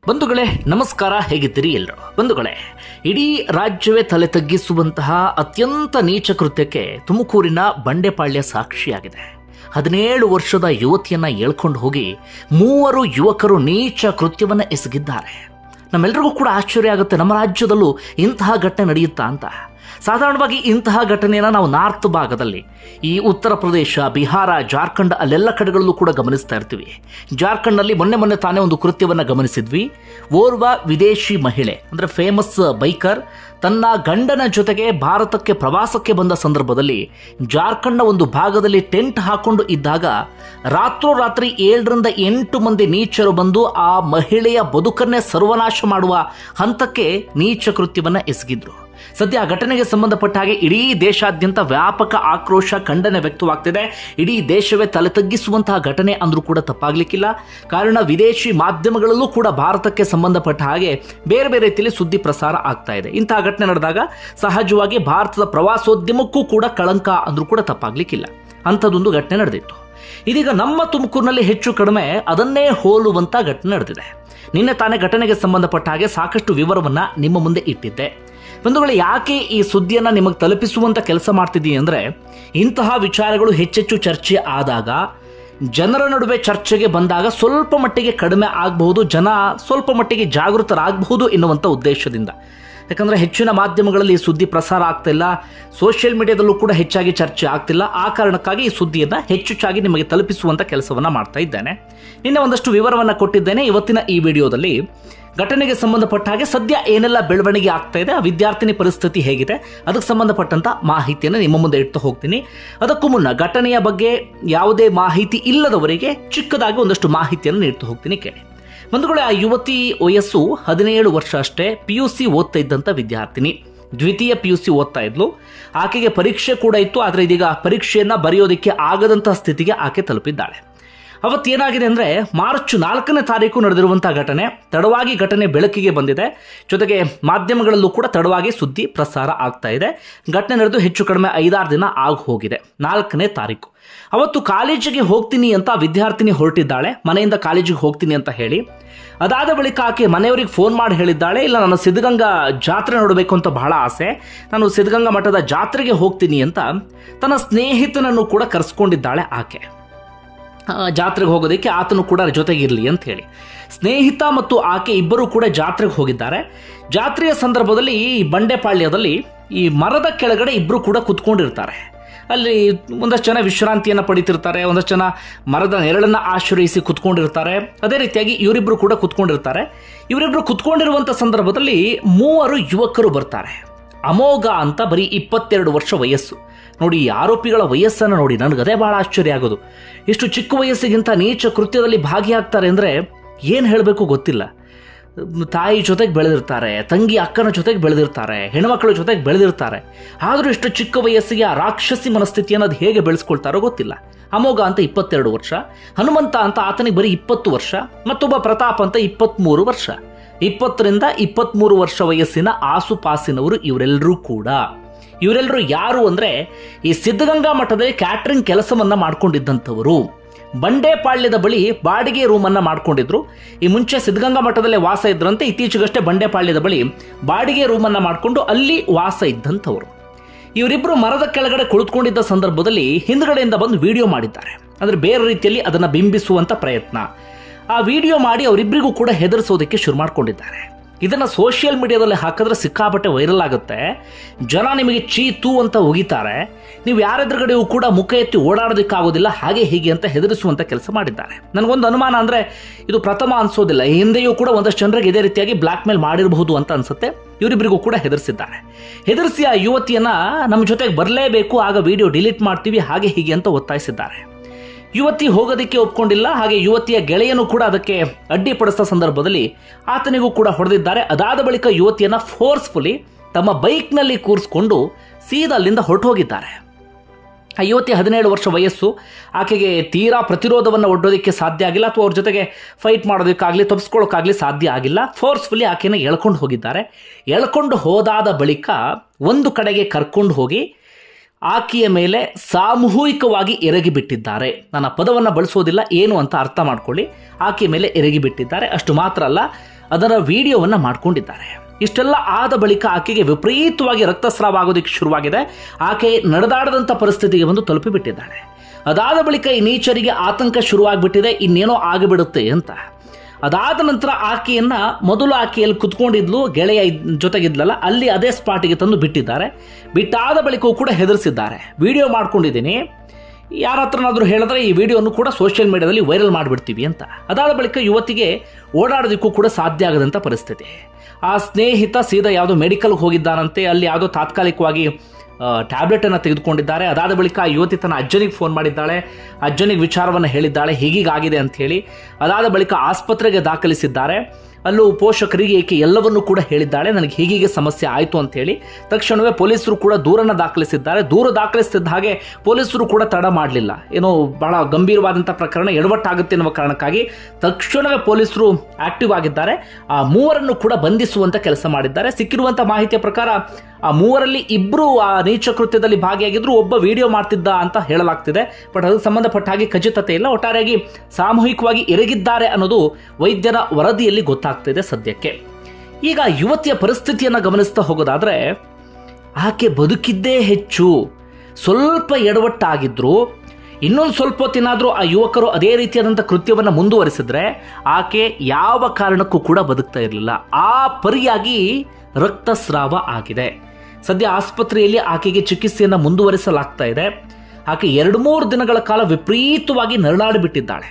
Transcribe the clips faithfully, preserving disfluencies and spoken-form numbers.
ಬಂಧುಗಳೇ ನಮಸ್ಕಾರ, ಹೇಗಿದ್ದೀರಿ ಎಲ್ಲರೂ? ಬಂಧುಗಳೇ, ಇಡೀ ರಾಜ್ಯವೇ ತಲೆ ತಗ್ಗಿಸುವಂತಹ ಅತ್ಯಂತ ನೀಚ ಕೃತ್ಯಕ್ಕೆ ತುಮಕೂರಿನ ಬಂಡೆಪಾಳ್ಯ ಸಾಕ್ಷಿಯಾಗಿದೆ. ಹದಿನೇಳು ವರ್ಷದ ಯುವತಿಯನ್ನ ಎಳ್ಕೊಂಡು ಹೋಗಿ ಮೂವರು ಯುವಕರು ನೀಚ ಕೃತ್ಯವನ್ನು ಎಸಗಿದ್ದಾರೆ. ನಮ್ಮೆಲ್ಲರಿಗೂ ಕೂಡ ಆಶ್ಚರ್ಯ ಆಗುತ್ತೆ, ನಮ್ಮ ರಾಜ್ಯದಲ್ಲೂ ಇಂತಹ ಘಟನೆ ನಡೆಯುತ್ತಾ ಅಂತ. ಸಾಧಾರಣವಾಗಿ ಇಂತಹ ಘಟನೆಯನ್ನು ನಾವು ನಾರ್ತ್ ಭಾಗದಲ್ಲಿ, ಈ ಉತ್ತರ ಪ್ರದೇಶ, ಬಿಹಾರ, ಜಾರ್ಖಂಡ್ ಅಲ್ಲೆಲ್ಲ ಕಡೆಗಳಲ್ಲೂ ಕೂಡ ಗಮನಿಸ್ತಾ ಇರ್ತೀವಿ. ಜಾರ್ಖಂಡ್ನಲ್ಲಿ ಮೊನ್ನೆ ಮೊನ್ನೆ ತಾನೇ ಒಂದು ಕೃತ್ಯವನ್ನು ಗಮನಿಸಿದ್ವಿ. ಓರ್ವ ವಿದೇಶಿ ಮಹಿಳೆ, ಅಂದರೆ ಫೇಮಸ್ ಬೈಕರ್, ತನ್ನ ಗಂಡನ ಜೊತೆಗೆ ಭಾರತಕ್ಕೆ ಪ್ರವಾಸಕ್ಕೆ ಬಂದ ಸಂದರ್ಭದಲ್ಲಿ ಜಾರ್ಖಂಡ್ನ ಒಂದು ಭಾಗದಲ್ಲಿ ಟೆಂಟ್ ಹಾಕೊಂಡು ಇದ್ದಾಗ ರಾತ್ರೋರಾತ್ರಿ ಏಳರಿಂದ ಎಂಟು ಮಂದಿ ನೀಚರು ಬಂದು ಆ ಮಹಿಳೆಯ ಬದುಕನ್ನೇ ಸರ್ವನಾಶ ಮಾಡುವ ಹಂತಕ್ಕೆ ನೀಚ ಕೃತ್ಯವನ್ನು ಎಸಗಿದ್ರು. ಸದ್ಯ ಆ ಘಟನೆಗೆ ಸಂಬಂಧಪಟ್ಟ ಹಾಗೆ ಇಡೀ ದೇಶಾದ್ಯಂತ ವ್ಯಾಪಕ ಆಕ್ರೋಶ, ಖಂಡನೆ ವ್ಯಕ್ತವಾಗ್ತಿದೆ. ಇಡೀ ದೇಶವೇ ತಲೆ ತಗ್ಗಿಸುವಂತಹ ಘಟನೆ ಅಂದ್ರೂ ಕೂಡ ತಪ್ಪಾಗ್ಲಿಕ್ಕಿಲ್ಲ. ಕಾರಣ ವಿದೇಶಿ ಮಾಧ್ಯಮಗಳಲ್ಲೂ ಕೂಡ ಭಾರತಕ್ಕೆ ಸಂಬಂಧಪಟ್ಟ ಹಾಗೆ ಬೇರೆ ಬೇರೆ ರೀತಿಯಲ್ಲಿ ಸುದ್ದಿ ಪ್ರಸಾರ ಆಗ್ತಾ ಇದೆ. ಇಂತಹ ಘಟನೆ ನಡೆದಾಗ ಸಹಜವಾಗಿ ಭಾರತದ ಪ್ರವಾಸೋದ್ಯಮಕ್ಕೂ ಕೂಡ ಕಳಂಕ ಅಂದ್ರೂ ಕೂಡ ತಪ್ಪಾಗ್ಲಿಕ್ಕಿಲ್ಲ. ಅಂಥದ್ದೊಂದು ಘಟನೆ ನಡೆದಿತ್ತು. ಇದೀಗ ನಮ್ಮ ತುಮಕೂರಿನಲ್ಲಿ ಹೆಚ್ಚು ಕಡಿಮೆ ಅದನ್ನೇ ಹೋಲುವಂತ ಘಟನೆ ನಡೆದಿದೆ. ನಿನ್ನೆ ತಾನೇ ಘಟನೆಗೆ ಸಂಬಂಧಪಟ್ಟ ಹಾಗೆ ಸಾಕಷ್ಟು ವಿವರವನ್ನ ನಿಮ್ಮ ಮುಂದೆ ಇಟ್ಟಿದ್ದೆ. ಬಂಧುಗಳೇ, ಯಾಕೆ ಈ ಸುದ್ದಿಯನ್ನು ನಿಮಗೆ ತಲುಪಿಸುವಂಥ ಕೆಲಸ ಮಾಡ್ತಿದ್ದೀನಿ ಅಂದರೆ, ಇಂತಹ ವಿಚಾರಗಳು ಹೆಚ್ಚೆಚ್ಚು ಚರ್ಚೆ ಆದಾಗ, ಜನರ ನಡುವೆ ಚರ್ಚೆಗೆ ಬಂದಾಗ ಸ್ವಲ್ಪ ಮಟ್ಟಿಗೆ ಕಡಿಮೆ ಆಗಬಹುದು, ಜನ ಸ್ವಲ್ಪ ಮಟ್ಟಿಗೆ ಜಾಗೃತರಾಗಬಹುದು ಎನ್ನುವಂಥ ಉದ್ದೇಶದಿಂದ. ಯಾಕಂದರೆ ಹೆಚ್ಚಿನ ಮಾಧ್ಯಮಗಳಲ್ಲಿ ಈ ಸುದ್ದಿ ಪ್ರಸಾರ ಆಗ್ತಿಲ್ಲ, ಸೋಷಿಯಲ್ ಮೀಡಿಯಾದಲ್ಲೂ ಕೂಡ ಹೆಚ್ಚಾಗಿ ಚರ್ಚೆ ಆಗ್ತಿಲ್ಲ. ಆ ಕಾರಣಕ್ಕಾಗಿ ಈ ಸುದ್ದಿಯನ್ನು ಹೆಚ್ಚೆಚ್ಚಾಗಿ ನಿಮಗೆ ತಲುಪಿಸುವಂಥ ಕೆಲಸವನ್ನು ಮಾಡ್ತಾ ಇದ್ದೇನೆ. ನಿನ್ನೆ ಒಂದಷ್ಟು ವಿವರವನ್ನು ಕೊಟ್ಟಿದ್ದೇನೆ. ಇವತ್ತಿನ ಈ ವಿಡಿಯೋದಲ್ಲಿ ಘಟನೆಗೆ ಸಂಬಂಧಪಟ್ಟ ಹಾಗೆ ಸದ್ಯ ಏನೆಲ್ಲ ಬೆಳವಣಿಗೆ ಆಗ್ತಾ ಇದೆ, ಆ ವಿದ್ಯಾರ್ಥಿನಿ ಪರಿಸ್ಥಿತಿ ಹೇಗಿದೆ, ಅದಕ್ಕೆ ಸಂಬಂಧಪಟ್ಟಂತ ಮಾಹಿತಿಯನ್ನು ನಿಮ್ಮ ಮುಂದೆ ಇಡ್ತಾ ಹೋಗ್ತೀನಿ. ಅದಕ್ಕೂ ಮುನ್ನ ಘಟನೆಯ ಬಗ್ಗೆ ಯಾವುದೇ ಮಾಹಿತಿ ಇಲ್ಲದವರಿಗೆ ಚಿಕ್ಕದಾಗಿ ಒಂದಷ್ಟು ಮಾಹಿತಿಯನ್ನು ನೀಡ್ತಾ ಹೋಗ್ತೀನಿ, ಕೇಳಿ. ಬಂಧುಗಳೇ, ಆ ಯುವತಿ ವಯಸ್ಸು ಹದಿನೇಳು ವರ್ಷ ಅಷ್ಟೇ. ಪಿ ಯು ಸಿ ಓದ್ತಾ ಇದ್ದಂಥ ವಿದ್ಯಾರ್ಥಿನಿ, ದ್ವಿತೀಯ ಪಿ ಯು ಸಿ ಓದ್ತಾ ಇದ್ಲು. ಆಕೆಗೆ ಪರೀಕ್ಷೆ ಕೂಡ ಇತ್ತು, ಆದರೆ ಇದೀಗ ಪರೀಕ್ಷೆಯನ್ನ ಬರೆಯೋದಕ್ಕೆ ಆಗದಂತಹ ಸ್ಥಿತಿಗೆ ಆಕೆ ತಲುಪಿದ್ದಾಳೆ. ಅವತ್ತೇನಾಗಿದೆ ಅಂದರೆ, ಮಾರ್ಚ್ ನಾಲ್ಕನೇ ತಾರೀಕು ನಡೆದಿರುವಂತಹ ಘಟನೆ. ತಡವಾಗಿ ಘಟನೆ ಬೆಳಕಿಗೆ ಬಂದಿದೆ. ಜೊತೆಗೆ ಮಾಧ್ಯಮಗಳಲ್ಲೂ ಕೂಡ ತಡವಾಗಿ ಸುದ್ದಿ ಪ್ರಸಾರ ಆಗ್ತಾ ಇದೆ. ಘಟನೆ ನಡೆದು ಹೆಚ್ಚು ಕಡಿಮೆ ಐದಾರು ದಿನ ಆಗಿ ಹೋಗಿದೆ. ನಾಲ್ಕನೇ ತಾರೀಕು ಅವತ್ತು ಕಾಲೇಜಿಗೆ ಹೋಗ್ತೀನಿ ಅಂತ ವಿದ್ಯಾರ್ಥಿನಿ ಹೊರಟಿದ್ದಾಳೆ, ಮನೆಯಿಂದ ಕಾಲೇಜಿಗೆ ಹೋಗ್ತೀನಿ ಅಂತ ಹೇಳಿ. ಅದಾದ ಬಳಿಕ ಆಕೆ ಮನೆಯವರಿಗೆ ಫೋನ್ ಮಾಡಿ ಹೇಳಿದ್ದಾಳೆ, ಇಲ್ಲ ನಾನು ಸಿದ್ಧಗಂಗಾ ಜಾತ್ರೆ ನೋಡಬೇಕು ಅಂತ ಬಹಳ ಆಸೆ, ನಾನು ಸಿದ್ಧಗಂಗಾ ಮಠದ ಜಾತ್ರೆಗೆ ಹೋಗ್ತೀನಿ ಅಂತ ತನ್ನ ಸ್ನೇಹಿತನನ್ನು ಕೂಡ ಕರೆಸ್ಕೊಂಡಿದ್ದಾಳೆ ಆಕೆ. ಜಾತ್ರೆಗೆ ಹೋಗೋದಕ್ಕೆ ಆತನು ಕೂಡ ಜೊತೆಗಿರಲಿ ಅಂತ ಹೇಳಿ ಸ್ನೇಹಿತ ಮತ್ತು ಆಕೆ ಇಬ್ಬರು ಕೂಡ ಜಾತ್ರೆಗೆ ಹೋಗಿದ್ದಾರೆ. ಜಾತ್ರೆಯ ಸಂದರ್ಭದಲ್ಲಿ ಈ ಬಂಡೆಪಾಳ್ಯದಲ್ಲಿ ಈ ಮರದ ಕೆಳಗಡೆ ಇಬ್ಬರು ಕೂಡ ಕುತ್ಕೊಂಡಿರ್ತಾರೆ. ಅಲ್ಲಿ ಒಂದಷ್ಟು ಜನ ವಿಶ್ರಾಂತಿಯನ್ನು ಪಡಿತಿರ್ತಾರೆ, ಒಂದಷ್ಟು ಜನ ಮರದ ನೆರಳನ್ನು ಆಶ್ರಯಿಸಿ ಕುತ್ಕೊಂಡಿರ್ತಾರೆ. ಅದೇ ರೀತಿಯಾಗಿ ಇವರಿಬ್ಬರು ಕೂಡ ಕುತ್ಕೊಂಡಿರ್ತಾರೆ. ಇವರಿಬ್ಬರು ಕುತ್ಕೊಂಡಿರುವಂಥ ಸಂದರ್ಭದಲ್ಲಿ ಮೂವರು ಯುವಕರು ಬರ್ತಾರೆ. ಅಮೋಘ ಅಂತ, ಬರೀ ಇಪ್ಪತ್ತೆರಡು ವರ್ಷ ವಯಸ್ಸು. ನೋಡಿ, ಈ ಆರೋಪಿಗಳ ವಯಸ್ಸನ್ನು ನೋಡಿ ನನಗದೇ ಬಹಳ ಆಶ್ಚರ್ಯ ಆಗೋದು. ಇಷ್ಟು ಚಿಕ್ಕ ವಯಸ್ಸಿಗಿಂತ ನೀಚ ಕೃತ್ಯದಲ್ಲಿ ಭಾಗಿಯಾಗ್ತಾರೆ ಅಂದರೆ ಏನು ಹೇಳಬೇಕು ಗೊತ್ತಿಲ್ಲ. ತಾಯಿ ಜೊತೆಗೆ ಬೆಳೆದಿರ್ತಾರೆ, ತಂಗಿ ಅಕ್ಕನ ಜೊತೆಗೆ ಬೆಳೆದಿರ್ತಾರೆ, ಹೆಣ್ಮಕ್ಳ ಜೊತೆಗೆ ಬೆಳೆದಿರ್ತಾರೆ. ಆದರೂ ಇಷ್ಟು ಚಿಕ್ಕ ವಯಸ್ಸಿಗೆ ಆ ರಾಕ್ಷಸಿ ಮನಸ್ಥಿತಿಯನ್ನು ಅದು ಹೇಗೆ ಬೆಳೆಸ್ಕೊಳ್ತಾರೋ ಗೊತ್ತಿಲ್ಲ. ಅಮೋಘ ಅಂತ ಇಪ್ಪತ್ತೆರಡು ವರ್ಷ, ಹನುಮಂತ ಅಂತ ಆತನಿಗೆ ಬರೀ ಇಪ್ಪತ್ತು ವರ್ಷ, ಮತ್ತೊಬ್ಬ ಪ್ರತಾಪ್ ಅಂತ ಇಪ್ಪತ್ತ್ಮೂರು ವರ್ಷ. ಇಪ್ಪತ್ತರಿಂದ ಇಪ್ಪತ್ತ್ಮೂರು ವರ್ಷ ವಯಸ್ಸಿನ ಆಸುಪಾಸಿನವರು ಇವರೆಲ್ಲರೂ ಕೂಡ. ಇವರೆಲ್ಲರೂ ಯಾರು ಅಂದರೆ, ಈ ಸಿದ್ಧಗಂಗಾ ಮಠದಲ್ಲಿ ಕ್ಯಾಟ್ರಿಂಗ್ ಕೆಲಸವನ್ನ ಮಾಡ್ಕೊಂಡಿದ್ದಂಥವರು. ಬಂಡೆಪಾಳ್ಯದ ಬಳಿ ಬಾಡಿಗೆ ರೂಮನ್ನು ಮಾಡ್ಕೊಂಡಿದ್ರು. ಈ ಮುಂಚೆ ಸಿದ್ಧಗಂಗಾ ಮಠದಲ್ಲೇ ವಾಸ ಇದ್ರಂತೆ, ಇತ್ತೀಚೆಗಷ್ಟೇ ಬಂಡೆಪಾಳ್ಯದ ಬಳಿ ಬಾಡಿಗೆ ರೂಮನ್ನು ಮಾಡಿಕೊಂಡು ಅಲ್ಲಿ ವಾಸ ಇದ್ದಂಥವರು. ಇವರಿಬ್ಬರು ಮರದ ಕೆಳಗಡೆ ಕುಳಿತುಕೊಂಡಿದ್ದ ಸಂದರ್ಭದಲ್ಲಿ ಹಿಂದ್ಗಡೆಯಿಂದ ಬಂದು ವಿಡಿಯೋ ಮಾಡಿದ್ದಾರೆ. ಅಂದರೆ ಬೇರೆ ರೀತಿಯಲ್ಲಿ ಅದನ್ನು ಬಿಂಬಿಸುವಂಥ ಪ್ರಯತ್ನ. ಆ ವಿಡಿಯೋ ಮಾಡಿ ಅವರಿಬ್ಬರಿಗೂ ಕೂಡ ಹೆದರಿಸೋದಕ್ಕೆ ಶುರು ಮಾಡ್ಕೊಂಡಿದ್ದಾರೆ. ಇದನ್ನು ಸೋಷಿಯಲ್ ಮೀಡಿಯಾದಲ್ಲಿ ಹಾಕಿದ್ರೆ ಸಿಕ್ಕಾಪಟ್ಟೆ ವೈರಲ್ ಆಗುತ್ತೆ. ಜನ ನಿಮಗೆ ಚೀತು ಅಂತ ಉಗಿತಾರೆ. ನೀವು ಯಾರೆದುರುಗಡೆಯೂ ಕೂಡ ಮುಖ ಎತ್ತಿ ಓಡಾಡೋದಕ್ಕಾಗೋದಿಲ್ಲ, ಹಾಗೆ ಹೀಗೆ ಅಂತ ಹೆದರಿಸುವಂಥ ಕೆಲಸ ಮಾಡಿದ್ದಾರೆ. ನನಗೊಂದು ಅನುಮಾನ ಅಂದರೆ, ಇದು ಪ್ರಥಮ ಅನಿಸೋದಿಲ್ಲ. ಹಿಂದೆಯೂ ಕೂಡ ಒಂದಷ್ಟು ಜನರಿಗೆ ಇದೇ ರೀತಿಯಾಗಿ ಬ್ಲ್ಯಾಕ್ ಮೇಲ್ ಮಾಡಿರಬಹುದು ಅಂತ ಅನ್ಸುತ್ತೆ. ಇವರಿಬ್ಬರಿಗೂ ಕೂಡ ಹೆದರಿಸಿದ್ದಾರೆ. ಹೆದರಿಸಿ ಆ ಯುವತಿಯನ್ನ ನಮ್ಮ ಜೊತೆಗೆ ಬರಲೇಬೇಕು, ಆಗ ವಿಡಿಯೋ ಡಿಲೀಟ್ ಮಾಡ್ತೀವಿ, ಹಾಗೆ ಹೀಗೆ ಅಂತ ಒತ್ತಾಯಿಸಿದ್ದಾರೆ. ಯುವತಿ ಹೋಗೋದಕ್ಕೆ ಒಪ್ಕೊಂಡಿಲ್ಲ. ಹಾಗೆ ಯುವತಿಯ ಗೆಳೆಯನು ಕೂಡ ಅದಕ್ಕೆ ಅಡ್ಡಿಪಡಿಸಿದ ಸಂದರ್ಭದಲ್ಲಿ ಆತನಿಗೂ ಕೂಡ ಹೊಡೆದಿದ್ದಾರೆ. ಅದಾದ ಬಳಿಕ ಯುವತಿಯನ್ನ ಫೋರ್ಸ್ಫುಲಿ ತಮ್ಮ ಬೈಕ್ನಲ್ಲಿ ಕೂರಿಸ್ಕೊಂಡು ಸೀದಾ ಅಲ್ಲಿಂದ ಹೊರಟು ಹೋಗಿದ್ದಾರೆ. ಆ ಯುವತಿ ಹದಿನೇಳು ವರ್ಷ ವಯಸ್ಸು. ಆಕೆಗೆ ತೀರಾ ಪ್ರತಿರೋಧವನ್ನು ಒಡ್ಡೋದಕ್ಕೆ ಸಾಧ್ಯ ಆಗಿಲ್ಲ, ಅಥವಾ ಅವ್ರ ಜೊತೆಗೆ ಫೈಟ್ ಮಾಡೋದಕ್ಕಾಗಲಿ ತಪ್ಪಿಸ್ಕೊಳ್ಳೋಕ್ಕಾಗಲಿ ಸಾಧ್ಯ ಆಗಿಲ್ಲ. ಫೋರ್ಸ್ಫುಲಿ ಆಕೆನ ಎಳ್ಕೊಂಡು ಹೋಗಿದ್ದಾರೆ. ಎಳ್ಕೊಂಡು ಹೋದಾದ ಬಳಿಕ ಒಂದು ಕಡೆಗೆ ಕರ್ಕೊಂಡು ಹೋಗಿ ಆಕೆಯ ಮೇಲೆ ಸಾಮೂಹಿಕವಾಗಿ ಎರಗಿ ಬಿಟ್ಟಿದ್ದಾರೆ. ನಾನು ಆ ಪದವನ್ನು ಬಳಸೋದಿಲ್ಲ, ಏನು ಅಂತ ಅರ್ಥ ಮಾಡ್ಕೊಳ್ಳಿ. ಆಕೆಯ ಮೇಲೆ ಎರಗಿ ಬಿಟ್ಟಿದ್ದಾರೆ. ಅಷ್ಟು ಮಾತ್ರ ಅಲ್ಲ, ಅದರ ವಿಡಿಯೋವನ್ನು ಮಾಡಿಕೊಂಡಿದ್ದಾರೆ. ಇಷ್ಟೆಲ್ಲ ಆದ ಬಳಿಕ ಆಕೆಗೆ ವಿಪರೀತವಾಗಿ ರಕ್ತಸ್ರಾವ ಆಗೋದಕ್ಕೆ ಶುರುವಾಗಿದೆ. ಆಕೆ ನಡೆದಾಡದಂಥ ಪರಿಸ್ಥಿತಿಗೆ ಬಂದು ತಲುಪಿಬಿಟ್ಟಿದ್ದಾಳೆ. ಅದಾದ ಬಳಿಕ ಈ ನೀಚರಿಗೆ ಆತಂಕ ಶುರುವಾಗ್ಬಿಟ್ಟಿದೆ, ಇನ್ನೇನೋ ಆಗಿಬಿಡುತ್ತೆ ಅಂತ. ಅದಾದ ನಂತರ ಆಕೆಯನ್ನ ಮೊದಲು ಆಕೆಯಲ್ಲಿ ಕುತ್ಕೊಂಡಿದ್ಲು, ಗೆಳೆಯ ಜೊತೆಗಿದ್ಲಲ್ಲ, ಅಲ್ಲಿ ಅದೇ ಸ್ಪಾಟಿಗೆ ತಂದು ಬಿಟ್ಟಿದ್ದಾರೆ. ಬಿಟ್ಟಾದ ಬಳಿಕವೂ ಕೂಡ ಹೆದರಿಸಿದ್ದಾರೆ. ವಿಡಿಯೋ ಮಾಡ್ಕೊಂಡಿದ್ದೀನಿ, ಯಾರ ಹತ್ರನಾದರೂ ಹೇಳಿದ್ರೆ ಈ ವಿಡಿಯೋನು ಕೂಡ ಸೋಷಿಯಲ್ ಮೀಡಿಯಾದಲ್ಲಿ ವೈರಲ್ ಮಾಡಿಬಿಡ್ತೀವಿ ಅಂತ. ಅದಾದ ಬಳಿಕ ಯುವತಿಗೆ ಓಡಾಡೋದಕ್ಕೂ ಕೂಡ ಸಾಧ್ಯ ಆಗದಂಥ ಪರಿಸ್ಥಿತಿ. ಆ ಸ್ನೇಹಿತ ಸೀದಾ ಯಾವುದೋ ಮೆಡಿಕಲ್ಗೆ ಹೋಗಿದ್ದಾನಂತೆ, ಅಲ್ಲಿ ಯಾವುದೋ ತಾತ್ಕಾಲಿಕವಾಗಿ ಟ್ಯಾಬ್ಲೆಟ್ ಅನ್ನು ತೆಗೆದುಕೊಂಡಿದ್ದಾರೆ. ಅದಾದ ಬಳಿಕ ಆ ಯುವತಿ ತನ್ನ ಅಜ್ಜನಿಗೆ ಫೋನ್ ಮಾಡಿದ್ದಾಳೆ, ಅಜ್ಜನಿಗೆ ವಿಚಾರವನ್ನು ಹೇಳಿದ್ದಾಳೆ, ಹೀಗೀಗಾಗಿದೆ ಅಂತ ಹೇಳಿ. ಅದಾದ ಬಳಿಕ ಆಸ್ಪತ್ರೆಗೆ ದಾಖಲಿಸಿದ್ದಾರೆ. ಅಲ್ಲೂ ಪೋಷಕರಿಗೆ ಈಕೆ ಎಲ್ಲವನ್ನೂ ಕೂಡ ಹೇಳಿದ್ದಾಳೆ, ನನಗೆ ಹೀಗೀಗೆ ಸಮಸ್ಯೆ ಆಯಿತು ಅಂತ ಹೇಳಿ. ತಕ್ಷಣವೇ ಪೊಲೀಸರು ಕೂಡ ದೂರನ್ನು ದಾಖಲಿಸಿದ್ದಾರೆ. ದೂರ ದಾಖಲಿಸ್ತಿದ್ದ ಹಾಗೆ ಪೊಲೀಸರು ಕೂಡ ತಡ ಮಾಡಲಿಲ್ಲ. ಏನೋ ಬಹಳ ಗಂಭೀರವಾದಂಥ ಪ್ರಕರಣ, ಎಡವಟ್ಟಾಗುತ್ತೆ ಎನ್ನುವ ಕಾರಣಕ್ಕಾಗಿ ತಕ್ಷಣವೇ ಪೊಲೀಸರು ಆಕ್ಟಿವ್ ಆಗಿದ್ದಾರೆ. ಆ ಮೂವರನ್ನು ಕೂಡ ಬಂಧಿಸುವಂತ ಕೆಲಸ ಮಾಡಿದ್ದಾರೆ. ಸಿಕ್ಕಿರುವಂಥ ಮಾಹಿತಿಯ ಪ್ರಕಾರ ಆ ಮೂವರಲ್ಲಿ ಇಬ್ಬರು ಆ ನೀಚ ಕೃತ್ಯದಲ್ಲಿ ಭಾಗಿಯಾಗಿದ್ರು, ಒಬ್ಬ ವಿಡಿಯೋ ಮಾಡ್ತಿದ್ದ ಅಂತ ಹೇಳಲಾಗ್ತಿದೆ. ಬಟ್ ಅದಕ್ಕೆ ಸಂಬಂಧಪಟ್ಟ ಹಾಗೆ ಖಚಿತತೆ ಇಲ್ಲ. ಒಟ್ಟಾರೆಯಾಗಿ ಸಾಮೂಹಿಕವಾಗಿ ಎರಗಿದ್ದಾರೆ ಅನ್ನೋದು ವೈದ್ಯರ ವರದಿಯಲ್ಲಿ ಗೊತ್ತಾಗ್ತಿದೆ ಸದ್ಯಕ್ಕೆ. ಈಗ ಯುವತಿಯ ಪರಿಸ್ಥಿತಿಯನ್ನು ಗಮನಿಸ್ತಾ ಹೋಗೋದಾದ್ರೆ, ಆಕೆ ಬದುಕಿದ್ದೇ ಹೆಚ್ಚು. ಸ್ವಲ್ಪ ಎಡವಟ್ಟಾಗಿದ್ರು, ಇನ್ನೊಂದು ಸ್ವಲ್ಪ ಹೊತ್ತಿನಾದರೂ ಆ ಯುವಕರು ಅದೇ ರೀತಿಯಾದಂಥ ಕೃತ್ಯವನ್ನು ಮುಂದುವರಿಸಿದ್ರೆ ಆಕೆ ಯಾವ ಕಾರಣಕ್ಕೂ ಕೂಡ ಬದುಕ್ತಾ ಇರಲಿಲ್ಲ. ಆ ಪರಿಯಾಗಿ ರಕ್ತಸ್ರಾವ ಆಗಿದೆ. ಸದ್ಯ ಆಸ್ಪತ್ರೆಯಲ್ಲಿ ಆಕೆಗೆ ಚಿಕಿತ್ಸೆಯನ್ನು ಮುಂದುವರಿಸಲಾಗ್ತಾ ಇದೆ. ಆಕೆ ಎರಡು ಮೂರು ದಿನಗಳ ಕಾಲ ವಿಪರೀತವಾಗಿ ನರಳಾಡಿಬಿಟ್ಟಿದ್ದಾಳೆ.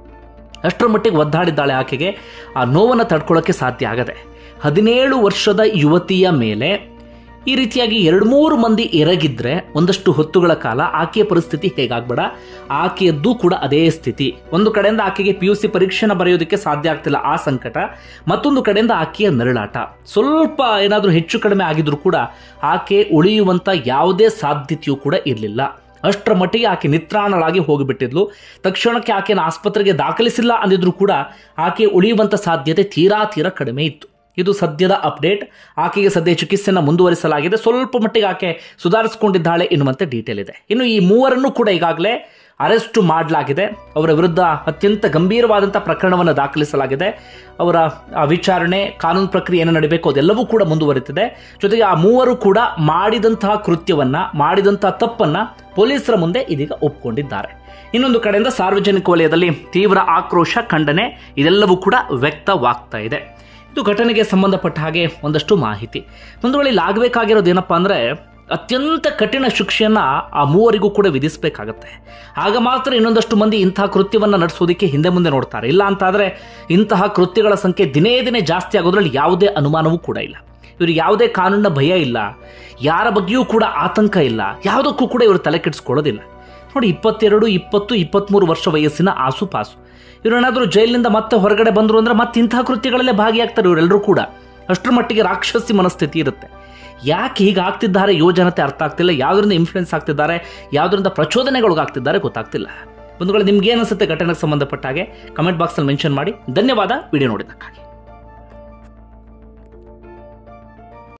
ಅಷ್ಟರ ಮಟ್ಟಿಗೆ ಒದ್ದಾಡಿದ್ದಾಳೆ. ಆಕೆಗೆ ಆ ನೋವನ್ನು ತಡ್ಕೊಳ್ಳೋಕ್ಕೆ ಸಾಧ್ಯ ಆಗದೆ ಹದಿನೇಳು ವರ್ಷದ ಯುವತಿಯ ಮೇಲೆ ಈ ರೀತಿಯಾಗಿ ಎರಡು ಮೂರು ಮಂದಿ ಎರಗಿದ್ರೆ ಒಂದಷ್ಟು ಹೊತ್ತುಗಳ ಕಾಲ ಆಕೆಯ ಪರಿಸ್ಥಿತಿ ಹೇಗಾಗ್ಬೇಡ, ಆಕೆಯದ್ದು ಕೂಡ ಅದೇ ಸ್ಥಿತಿ. ಒಂದು ಕಡೆಯಿಂದ ಆಕೆಗೆ ಪಿ ಯು ಸಿ ಪರೀಕ್ಷೆನ ಬರೆಯೋದಕ್ಕೆ ಸಾಧ್ಯ ಆಗ್ತಿಲ್ಲ, ಆ ಸಂಕಟ. ಮತ್ತೊಂದು ಕಡೆಯಿಂದ ಆಕೆಯ ನರಳಾಟ. ಸ್ವಲ್ಪ ಏನಾದರೂ ಹೆಚ್ಚು ಕಡಿಮೆ ಆಗಿದ್ರೂ ಕೂಡ ಆಕೆ ಉಳಿಯುವಂಥ ಯಾವುದೇ ಸಾಧ್ಯತೆಯೂ ಕೂಡ ಇರಲಿಲ್ಲ. ಅಷ್ಟರ ಮಟ್ಟಿಗೆ ಆಕೆ ನಿತ್ರಾಣಳಾಗಿ ಹೋಗಿಬಿಟ್ಟಿದ್ಲು. ತಕ್ಷಣಕ್ಕೆ ಆಕೆಯನ್ನು ಆಸ್ಪತ್ರೆಗೆ ದಾಖಲಿಸಿಲ್ಲ ಅಂದಿದ್ರು ಕೂಡ ಆಕೆ ಉಳಿಯುವಂಥ ಸಾಧ್ಯತೆ ತೀರಾ ತೀರಾ ಕಡಿಮೆ ಇತ್ತು. ಇದು ಸದ್ಯದ ಅಪ್ಡೇಟ್. ಆಕೆಗೆ ಸದ್ಯ ಚಿಕಿತ್ಸೆಯನ್ನು ಮುಂದುವರಿಸಲಾಗಿದೆ. ಸ್ವಲ್ಪ ಮಟ್ಟಿಗೆ ಆಕೆ ಸುಧಾರಿಸಿಕೊಂಡಿದ್ದಾಳೆ ಎನ್ನುವಂತೆ ಡೀಟೇಲ್ ಇದೆ. ಇನ್ನು ಈ ಮೂವರನ್ನು ಕೂಡ ಈಗಾಗಲೇ ಅರೆಸ್ಟ್ ಮಾಡಲಾಗಿದೆ. ಅವರ ವಿರುದ್ಧ ಅತ್ಯಂತ ಗಂಭೀರವಾದಂಥ ಪ್ರಕರಣವನ್ನು ದಾಖಲಿಸಲಾಗಿದೆ. ಅವರ ವಿಚಾರಣೆ, ಕಾನೂನು ಪ್ರಕ್ರಿಯೆ ಏನು ನಡೀಬೇಕು ಅದೆಲ್ಲವೂ ಕೂಡ ಮುಂದುವರಿತಿದೆ. ಜೊತೆಗೆ ಆ ಮೂವರು ಕೂಡ ಮಾಡಿದಂತಹ ಕೃತ್ಯವನ್ನ, ಮಾಡಿದಂತಹ ತಪ್ಪನ್ನ ಪೊಲೀಸರ ಮುಂದೆ ಇದೀಗ ಒಪ್ಪಿಕೊಂಡಿದ್ದಾರೆ. ಇನ್ನೊಂದು ಕಡೆಯಿಂದ ಸಾರ್ವಜನಿಕ ವಲಯದಲ್ಲಿ ತೀವ್ರ ಆಕ್ರೋಶ, ಖಂಡನೆ ಇದೆಲ್ಲವೂ ಕೂಡ ವ್ಯಕ್ತವಾಗ್ತಾ ಇದೆ. ಇದು ಘಟನೆಗೆ ಸಂಬಂಧಪಟ್ಟ ಹಾಗೆ ಒಂದಷ್ಟು ಮಾಹಿತಿ. ಒಂದು ವೇಳೆ ಇಲ್ಲಿ ಆಗಬೇಕಾಗಿರೋದು ಏನಪ್ಪಾ ಅಂದರೆ, ಅತ್ಯಂತ ಕಠಿಣ ಶಿಕ್ಷೆಯನ್ನು ಆ ಮೂವರಿಗೂ ಕೂಡ ವಿಧಿಸಬೇಕಾಗತ್ತೆ. ಆಗ ಮಾತ್ರ ಇನ್ನೊಂದಷ್ಟು ಮಂದಿ ಇಂತಹ ಕೃತ್ಯವನ್ನು ನಡೆಸೋದಕ್ಕೆ ಹಿಂದೆ ಮುಂದೆ ನೋಡ್ತಾರೆ. ಇಲ್ಲ ಅಂತಾದರೆ ಇಂತಹ ಕೃತ್ಯಗಳ ಸಂಖ್ಯೆ ದಿನೇ ದಿನೇ ಜಾಸ್ತಿ ಆಗೋದ್ರಲ್ಲಿ ಯಾವುದೇ ಅನುಮಾನವೂ ಕೂಡ ಇಲ್ಲ. ಇವರಿಗೆ ಯಾವುದೇ ಕಾನೂನಿನ ಭಯ ಇಲ್ಲ, ಯಾರ ಬಗ್ಗೆಯೂ ಕೂಡ ಆತಂಕ ಇಲ್ಲ, ಯಾವುದಕ್ಕೂ ಕೂಡ ಇವರು ತಲೆ ಕೆಡಿಸ್ಕೊಳ್ಳೋದಿಲ್ಲ. ನೋಡಿ, ಇಪ್ಪತ್ತೆರಡು ಇಪ್ಪತ್ತು ಇಪ್ಪತ್ತ್ಮೂರು ವರ್ಷ ವಯಸ್ಸಿನ ಆಸುಪಾಸು. ಇವರೇನಾದರೂ ಜೈಲಿನಿಂದ ಮತ್ತೆ ಹೊರಗಡೆ ಬಂದರು ಅಂದರೆ ಮತ್ತೆ ಇಂತಹ ಕೃತ್ಯಗಳಲ್ಲೇ ಭಾಗಿಯಾಗ್ತಾರೆ ಇವರೆಲ್ಲರೂ ಕೂಡ. ಅಷ್ಟರ ಮಟ್ಟಿಗೆ ರಾಕ್ಷಸಿ ಮನಸ್ಥಿತಿ ಇರುತ್ತೆ. ಯಾಕೆ ಹೀಗೆ ಆಗ್ತಿದ್ದಾರೆ ಯುವಜನತೆ ಅರ್ಥ ಆಗ್ತಿಲ್ಲ. ಯಾವುದರಿಂದ ಇನ್ಫ್ಲುಯೆನ್ಸ್ ಆಗ್ತಿದ್ದಾರೆ, ಯಾವುದರಿಂದ ಪ್ರಚೋದನೆಗೊಳಗಾಗ್ತಿದ್ದಾರೆ ಗೊತ್ತಾಗ್ತಿಲ್ಲ. ಬಂಧುಗಳೇ, ನಿಮ್ಗೆ ಏನು ಅನಿಸುತ್ತೆ ಘಟನೆಗೆ ಸಂಬಂಧಪಟ್ಟ ಹಾಗೆ ಕಮೆಂಟ್ ಬಾಕ್ಸಲ್ಲಿ ಮೆನ್ಷನ್ ಮಾಡಿ. ಧನ್ಯವಾದ ವಿಡಿಯೋ ನೋಡಿದ್ದಕ್ಕಾಗಿ.